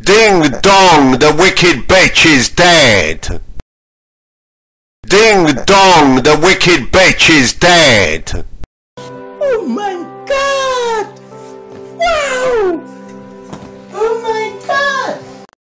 Ding dong, the wicked bitch is dead. Ding dong, the wicked bitch is dead. Oh my God!